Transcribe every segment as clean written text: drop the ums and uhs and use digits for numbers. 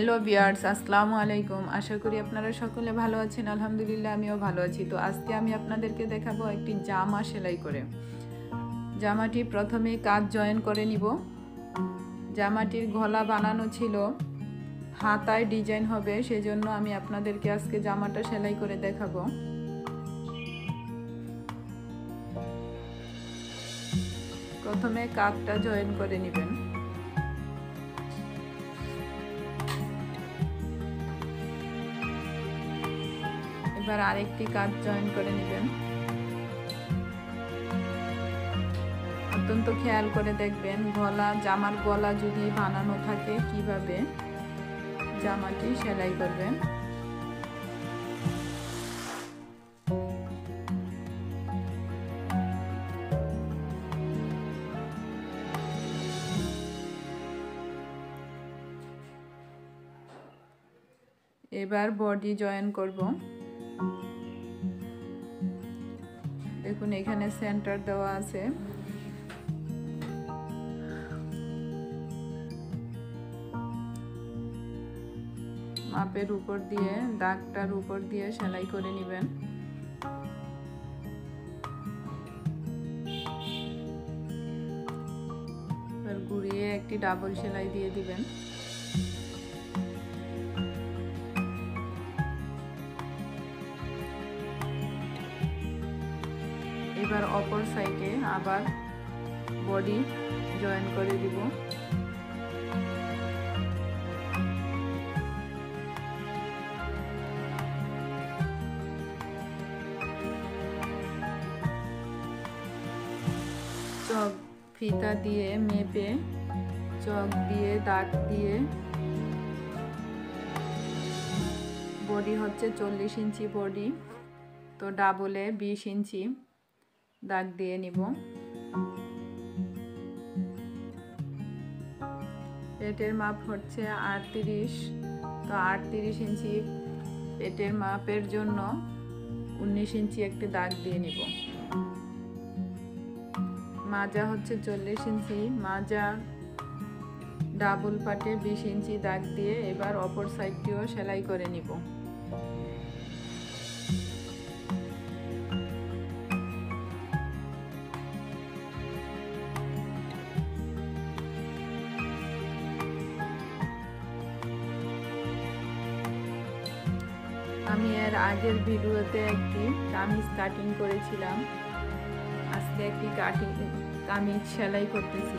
Hello viewers, আসসালামু আলাইকুম। আশা করি আপনারা সকলে ভালো আছেন। আলহামদুলিল্লাহ আমিও ভালো আছি। তো আজকে আমি আপনাদেরকে দেখাবো একটি জামা সেলাই করে। জামাটি প্রথমে কাজ জয়েন করে নিব। জামাটির গলা বানানো ছিল, হাতায় ডিজাইন হবে, সেজন্য আমি আপনাদেরকে আজকে জামাটা সেলাই করে দেখাবো। প্রথমে কাঁধটা জয়েন করে নেবেন। এবার আরেকটি কাঁধ জয়েন করে নেবেন। অত্যন্ত খেয়াল করে দেখবেন জামার গলা যদি বানানো থাকে কিভাবে জামাটি সেলাই করবেন। এবার বডি জয়েন করব। দেখুন এখানে সেন্টার দেওয়া আছে। মাপের উপর দিয়ে, দাগটার উপর দিয়ে সেলাই করে নেবেন। এবার ঘুরিয়ে একটি ডাবল সেলাই দিয়ে দিবেন। এবার অপর সাইডে আবার বডি জয়েন করে দিব। চক ফিতা দিয়ে মেপে চক দিয়ে দাগ দিয়ে, বডি হচ্ছে 40 ইঞ্চি বডি, তো ডাবলে 20 ইঞ্চি দাগ দিয়ে নিব। পেটের মাপ হচ্ছে 38, তো 38 ইঞ্চি পেটের মাপের জন্য 19 ইঞ্চি একটি দাগ দিয়ে নিব। মাজা হচ্ছে 40 ইঞ্চি, মাজা ডাবল পাটে 20 ইঞ্চি দাগ দিয়ে এবার অপর সাইডটিও সেলাই করে নিব। আমি এর আগের ভিডিওতে একটি কামিজ কাটিং করেছিলাম, আজকে একটি কামিজ সেলাই করতেছি।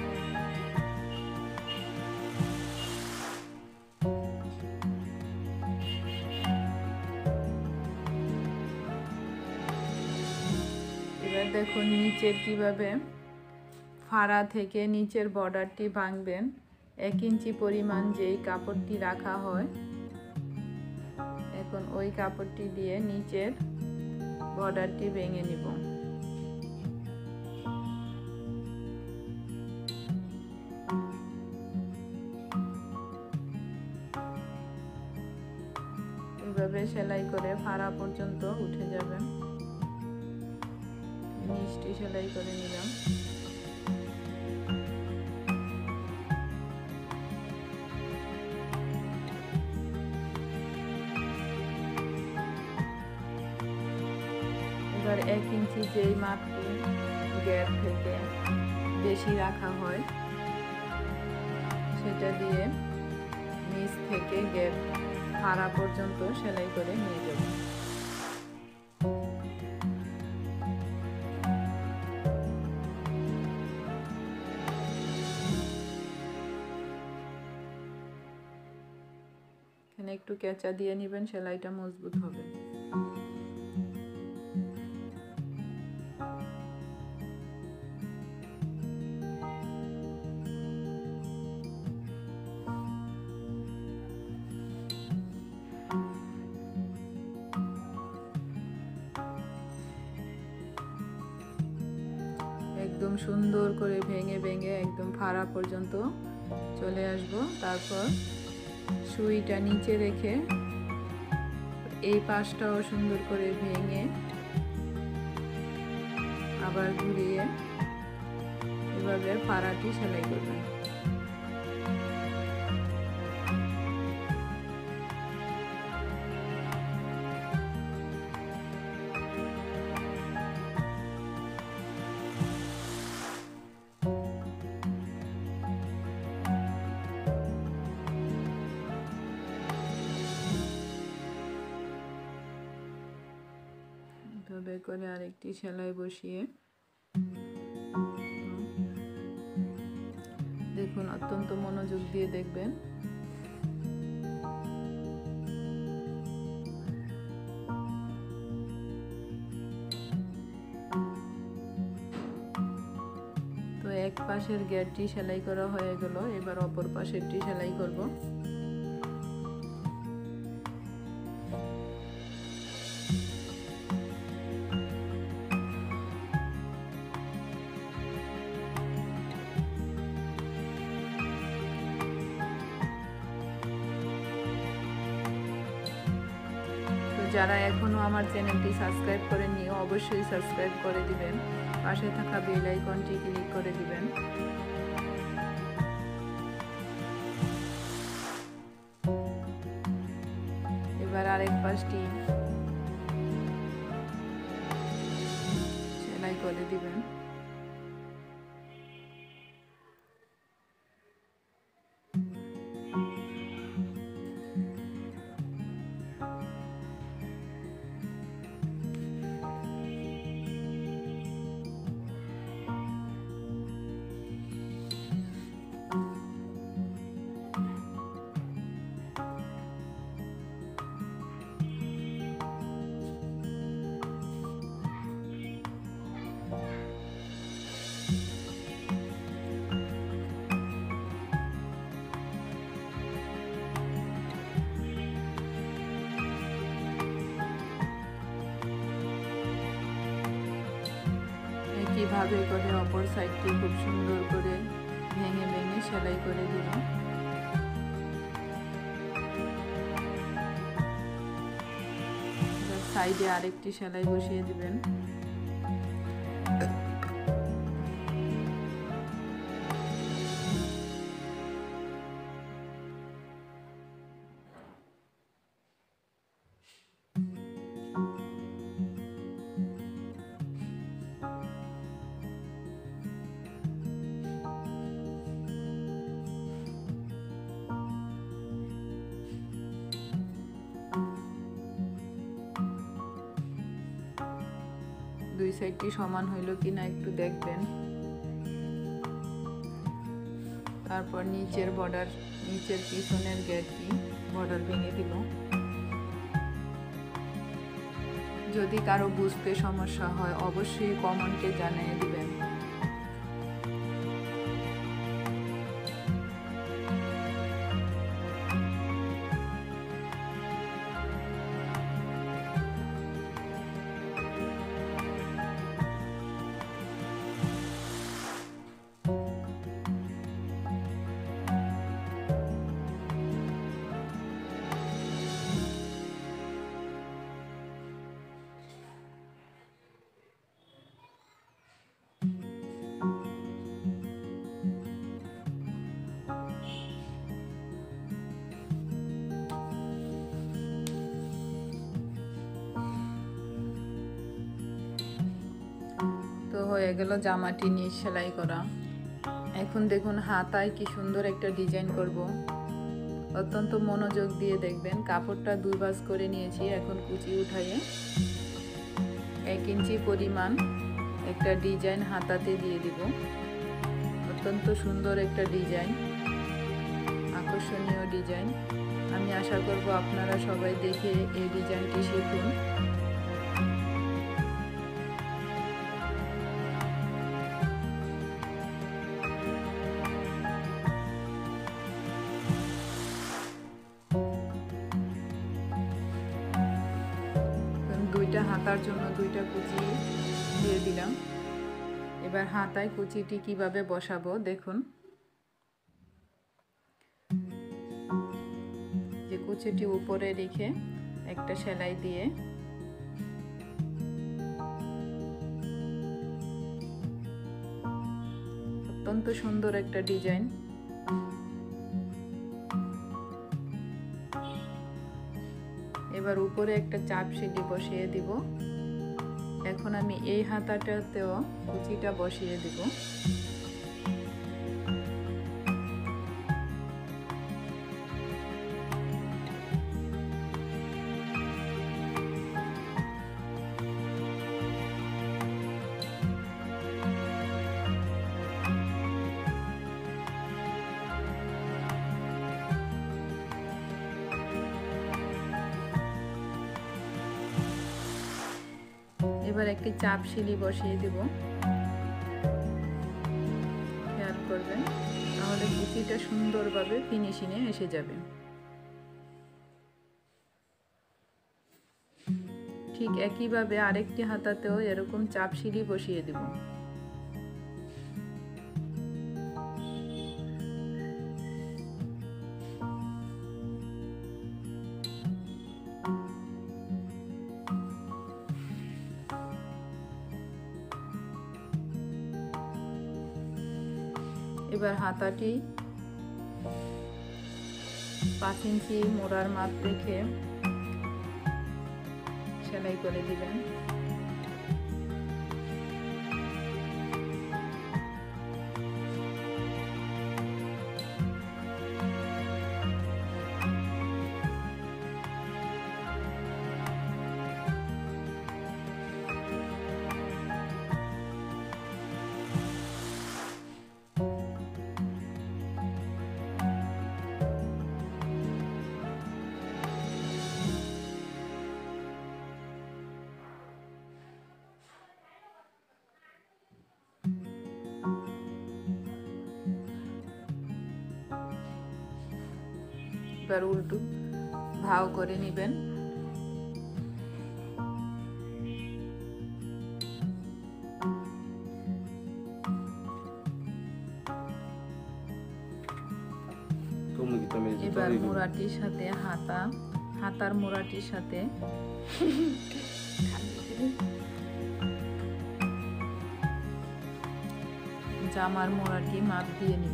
এবার দেখুন নিচের কিভাবে ফাড়া থেকে নিচের বর্ডারটি ভাঙবেন। 1 ইঞ্চি পরিমাণ যেই কাপড়টি রাখা হয়, এখন ওই কাপড়টি দিয়ে নিচের বর্ডারটি ভেঙে নিব। এভাবে সেলাই করে ফাড়া পর্যন্ত উঠে যাবেন। নিচটি সেলাই করে নিলাম। এবার 1 ইঞ্চি যেই মাপটি গ্যাপ থেকে বেশি রাখা হয়, সেটা দিয়ে নিচ থেকে গ্যাপ ফাড়া পর্যন্ত সেলাই করে নিয়ে যাব। এখানে একটু কেঁচা দিয়ে নেবেন, সেলাইটা মজবুত হবে। একদম সুন্দর করে ভেঙে ভেঙে একদম ফাড়া পর্যন্ত চলে আসব। তারপর সুইটা নিচে রেখে এই পাশটাও সুন্দর করে ভেঙে আবার ঘুরিয়ে এভাবে ফাড়াটি সেলাই করবেন। এভাবে করে আরেকটি সেলাই বসিয়ে দেখুন, অত্যন্ত মনোযোগ দিয়ে দেখবেন। তো এক পাশের গেটটি সেলাই করা হয়ে গেল, এবার অপর পাশেরটি সেলাই করব। যারা এখনো আমার চ্যানেলটি সাবস্ক্রাইব করেননি অবশ্যই সাবস্ক্রাইব করে দিবেন, পাশে থাকা বেল আইকনটি ক্লিক করে দিবেন। এবার আরেক পাশটি সেলাই করে দিবেন। কিভাবে করে অপর সাইডটি খুব সুন্দর করে ভেঙে ভেঙে সেলাই করে দিব। সাইডে আরেকটি সেলাই বসিয়ে দিবেন। দুই সাইডটি সমান হইল কিনা একটু দেখবেন। তারপর নিচের পিছনের গেটটি বর্ডার ভেঙে দিব। যদি কারো বুঝতে সমস্যা হয় অবশ্যই কমেন্টে জানিয়ে দিবেন। তো হয়ে গেল জামাটি নিচ সেলাই করা। এখন দেখুন হাতায় কি সুন্দর একটা ডিজাইন করব। অত্যন্ত মনোযোগ দিয়ে দেখবেন। কাপড়টা 2 ভাঁজ করে নিয়েছি। এখন কুচি উঠাইয়ে 1 ইঞ্চি পরিমাণ একটা ডিজাইন হাতাতে দিয়ে দিব। অত্যন্ত সুন্দর একটা ডিজাইন, আকর্ষণীয় ডিজাইন। আমি আশা করব আপনারা সবাই দেখে এই ডিজাইনটি শিখুন। দুইটা হাতার জন্য 2টা কুচি দিয়ে দিলাম। এবার হাতায় কুচিটি কিভাবে বসাবো দেখুন। যে কুচিটি উপরে রেখে একটা সেলাই দিয়ে অত্যন্ত সুন্দর একটা ডিজাইন। এবার উপরে একটা চাপ সেলাই বসিয়ে দিব। এখন আমি এই হাতাটাতেও কুচিটা বসিয়ে দিব। এবার একটি চাপ সিলি বসিয়ে দেব, খেয়াল করবেন, তাহলে কুচিটা সুন্দরভাবে ফিনিশিংয়ে এসে যাবে। ঠিক একইভাবে আরেকটি হাতাতেও এরকম চাপ সিলি বসিয়ে দেব। এবার হাতাটি 5 ইঞ্চি মোড়ার মাপ রেখে সেলাই করে দিবেন। এবার উল্টো ভাও করে নেবেন। এবার মোড়াটির সাথে হাতার মোড়াটির সাথে জামার মোড়াটি মাপ দিয়ে নিব।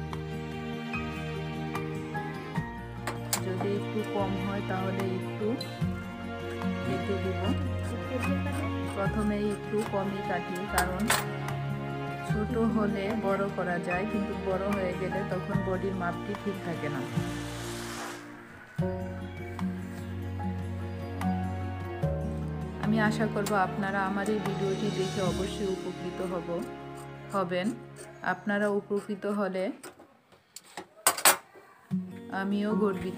যদি একটু কম হয় তাহলে একটু কেটে দিব। প্রথমে একটু কমই কাটি, কারণ ছোট হলে বড় করা যায়, কিন্তু বড় হয়ে গেলে তখন বডির মাপটি ঠিক থাকে না। আমি আশা করব আপনারা আমার এই ভিডিওটি দেখে অবশ্যই উপকৃত হবেন। আপনারা উপকৃত হলে আমিও গর্বিত।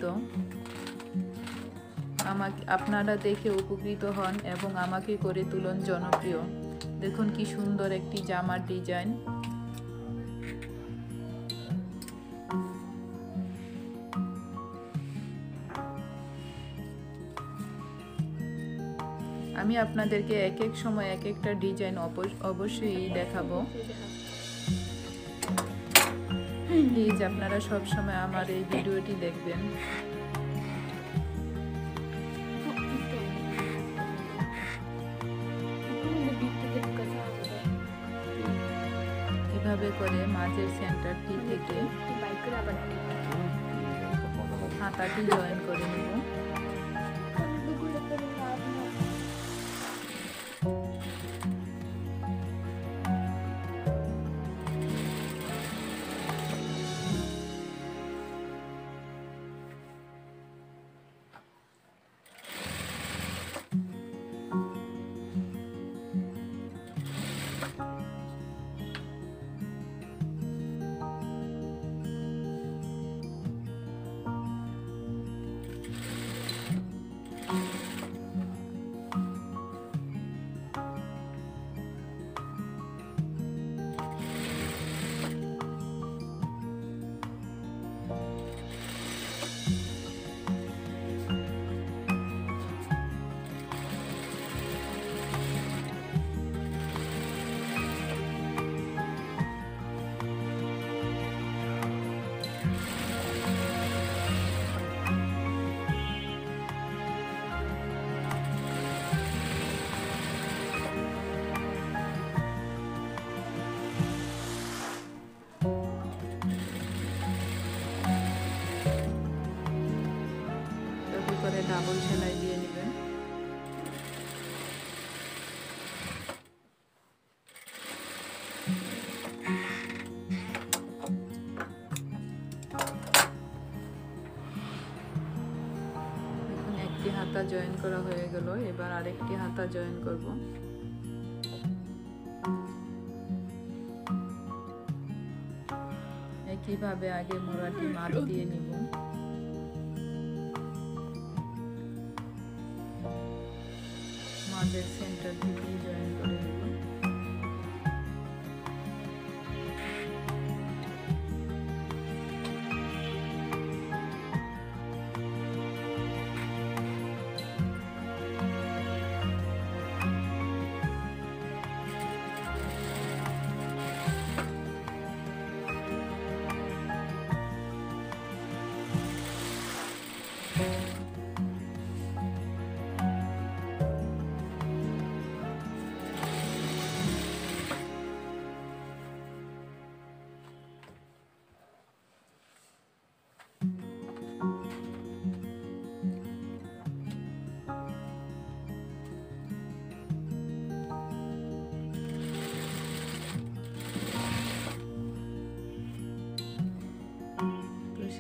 আপনারা দেখে উপকৃত হন এবং আমাকে করে তুলন জনপ্রিয়। দেখুন কি সুন্দর একটি জামার ডিজাইন। আমি আপনাদেরকে এক এক সময় এক একটা ডিজাইন অবশ্যই দেখাবো। প্লিজ আপনারা সব সময় আমার এই ভিডিওটি দেখবেন। এভাবে করে মাঝের সেন্টারটি থেকে হাতাটি জয়েন করে নেব। ডাবল সেলাই দিয়ে নেবেন। দেখুন একটি হাতা জয়েন করা হয়ে গেল, এবার আরেকটি হাতা জয়েন করব। একইভাবে আগে মোড়াটি মাপ দিয়ে নিব। মাঝের সেন্টার থেকে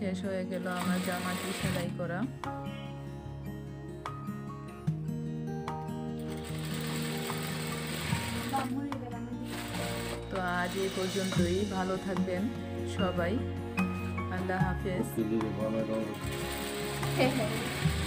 শেষ হয়ে গেল আমার জামাটি সেলাই করা। তো আজ এই পর্যন্তই, ভালো থাকবেন সবাই, আল্লাহ হাফেজ।